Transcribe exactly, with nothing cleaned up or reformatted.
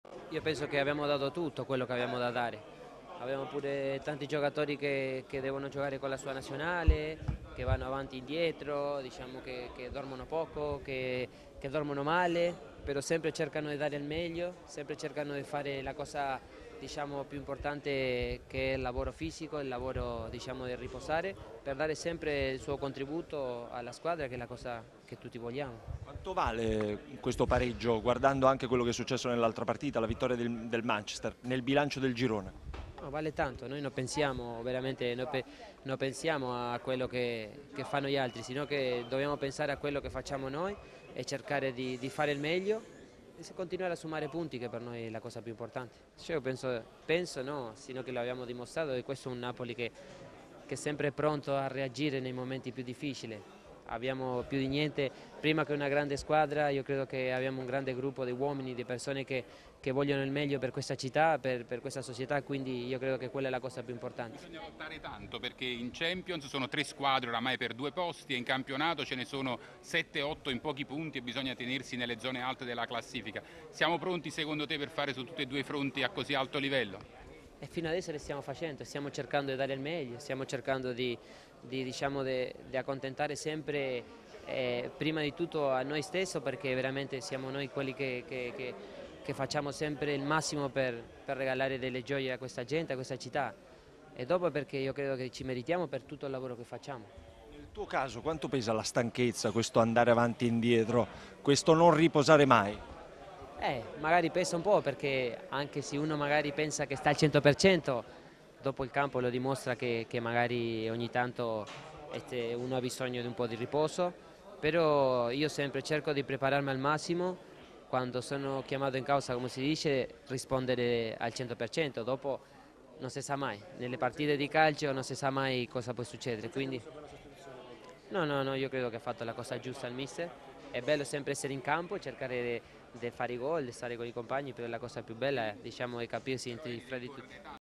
Io penso che abbiamo dato tutto quello che abbiamo da dare. Abbiamo pure tanti giocatori che, che devono giocare con la sua nazionale, che vanno avanti e indietro, diciamo che, che dormono poco, che, che dormono male, però sempre cercano di dare il meglio, sempre cercano di fare la cosa, diciamo, più importante, che è il lavoro fisico, il lavoro, diciamo, di riposare, per dare sempre il suo contributo alla squadra, che è la cosa che tutti vogliamo. Quanto vale questo pareggio, guardando anche quello che è successo nell'altra partita, la vittoria del, del Manchester, nel bilancio del girone? No, vale tanto, noi non pensiamo veramente, non, pe- non pensiamo a quello che, che fanno gli altri, sino che dobbiamo pensare a quello che facciamo noi e cercare di, di fare il meglio e se continuare a sommare punti, che per noi è la cosa più importante. Cioè, io penso, penso no, sino che lo abbiamo dimostrato, che questo è un Napoli che, che è sempre pronto a reagire nei momenti più difficili. Abbiamo più di niente, prima che una grande squadra, io credo che abbiamo un grande gruppo di uomini, di persone che, che vogliono il meglio per questa città, per, per questa società, quindi io credo che quella è la cosa più importante. Bisogna lottare tanto perché in Champions sono tre squadre oramai per due posti e in campionato ce ne sono sette otto in pochi punti e bisogna tenersi nelle zone alte della classifica. Siamo pronti secondo te per fare su tutti e due i fronti a così alto livello? E fino adesso le stiamo facendo, stiamo cercando di dare il meglio, stiamo cercando di, di, diciamo, di, di accontentare sempre, eh, prima di tutto a noi stessi, perché veramente siamo noi quelli che, che, che, che facciamo sempre il massimo per, per regalare delle gioie a questa gente, a questa città, e dopo perché io credo che ci meritiamo per tutto il lavoro che facciamo. Nel tuo caso, quanto pesa la stanchezza, questo andare avanti e indietro, questo non riposare mai? Eh, magari pesa un po', perché anche se uno magari pensa che sta al cento per cento, dopo il campo lo dimostra che, che magari ogni tanto este, uno ha bisogno di un po' di riposo, però io sempre cerco di prepararmi al massimo, quando sono chiamato in causa, come si dice, rispondere al cento per cento, dopo non si sa mai, nelle partite di calcio non si sa mai cosa può succedere, quindi no, no, no, io credo che ha fatto la cosa giusta il mister. È bello sempre essere in campo, cercare di fare i gol, di stare con i compagni, però la cosa più bella è, diciamo, è capirsi fra di tutti.